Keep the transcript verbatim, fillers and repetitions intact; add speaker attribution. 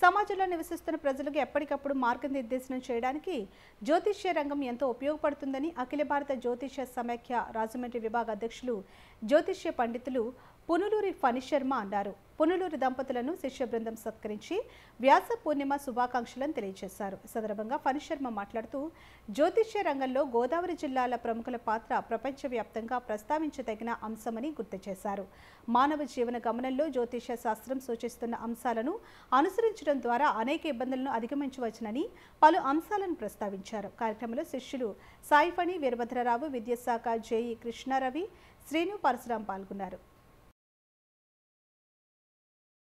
Speaker 1: సమాజంలో నివసిస్తున్న ప్రజలకు ఎప్పటికప్పుడు మార్గనిర్దేశనం చేయడానికి జ్యోతిష్య రంగం ఎంతో ఉపయోగపడుతుందని అఖిల భారత జ్యోతిష్య సమైక్య రాజమండ్రి విభాగ అధ్యక్షులు జ్యోతిష్య పండితులు పునులూరి ఫణి శర్మ అన్నారు. పునులూరి దంపతులను శిష్య బృందం సత్కరించి వ్యాస పూర్ణిమ శుభాకాంక్షలను తెలియజేశారు. ఈ సందర్భంగా ఫణి శర్మ మాట్లాడుతూ జ్యోతిష్య రంగంలో గోదావరి జిల్లాల ప్రముఖుల పాత్ర ప్రపంచవ్యాప్తంగా ప్రస్తావించదగిన అంశమని గుర్తు చేశారు. మానవ జీవన గమనంలో జ్యోతిష్య శాస్త్రం సూచిస్తున్న అంశాలను అనుసరించడం ద్వారా అనేక ఇబ్బందులను అధిగమించవచ్చునని పలు అంశాలను ప్రస్తావించారు. కార్యక్రమంలో శిష్యులు సాయి ఫణి వీరభద్రరావు, విద్యాశాఖ జేఈ కృష్ణారవి, శ్రీను పరశురాం పాల్గొన్నారు.